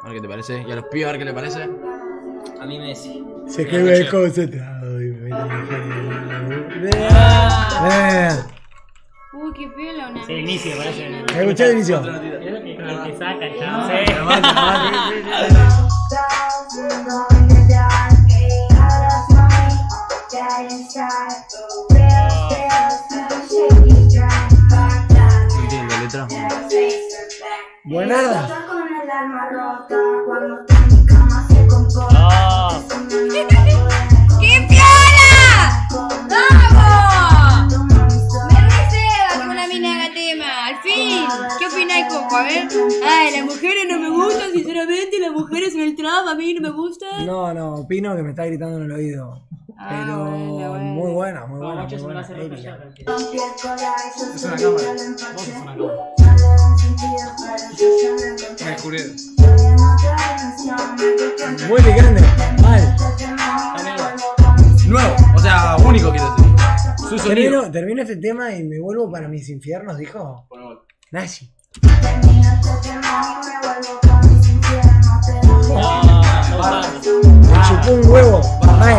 ver qué te parece. Y a los pibes a ver qué le parece. A mí Messi. Se quedó concentrado. Uy, qué piola una. Sí, inicio, parece. ¿Me escuché el inicio? Es lo que saca, chao. No entiendo la letra. Buenarda. ¡Qué piola! ¡Vamos! Me receba que una mina haga tema. Al fin. ¿Qué opináis, Coco? A ver. Ay, las mujeres no me gustan, sinceramente. Las mujeres en el trap a mí no me gustan. No, opino que me está gritando en el oído. Pero bueno. muy buena, muy buena. Muchos Muy me buena. la hacen Erika. ya. Es una cámara. Vos sos una cámara. Me descubrí. Muy picante. Mal. Nuevo, o sea, único quiero decir. Su sonido. Termino este tema y me vuelvo para mis infiernos, dijo. Nashi. Me chupó un huevo. Mal.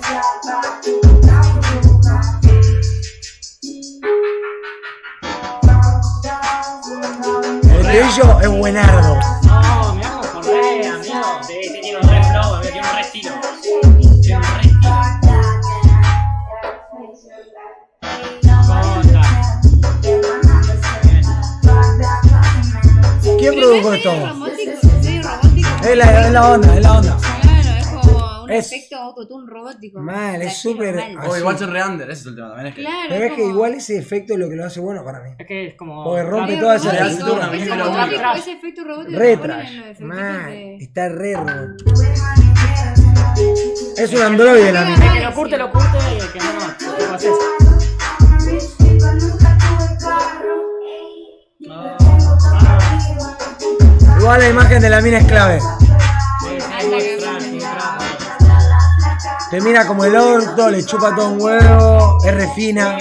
El estribillo es buenardo. No, mirá cómo corre, amigo. Sí, tiene un re flow, amigo, tiene un re estilo. Tiene un re estilo. ¿Quién produjo esto? ¿Es robótico? Es la onda. Claro, es como un Es- efecto autotune robótico. Mal, es La súper- quiero mal. O igual son re-under, ese es el tema también. Es que Claro, Pero es que como- igual ese efecto es lo que lo hace bueno para mí. Es que es como. Porque rompe Medio toda esa robótico, estructura, ese mismo lo robótico, único. ese efecto robótico. Re que ponen trash. en los efectitos Mal. de- Está re robot. Es un androide la El mina. que lo curte y el que no, no haces. Igual la imagen de la mina es clave. Te mira como el orto, le chupa todo un huevo, es refina.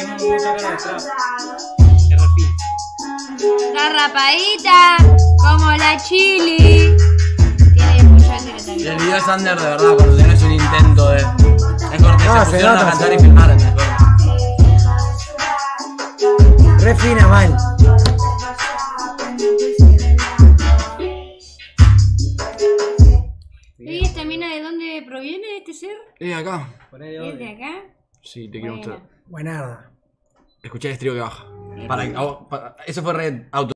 Está rapadita, como la chili. Tiene mucho y también. el video es under de verdad, cuando tenés un intento de. Es corte, No, se se pusieron nota, a cantar se y nota. filmar, ¿entendés? Refina mal. ¿Y esta mina de dónde proviene este ser? Acá. ¿Es de acá? Sí, te quiero Bueno. mostrar. Buenarda. Escuché el estribo que baja. Eso fue re auto.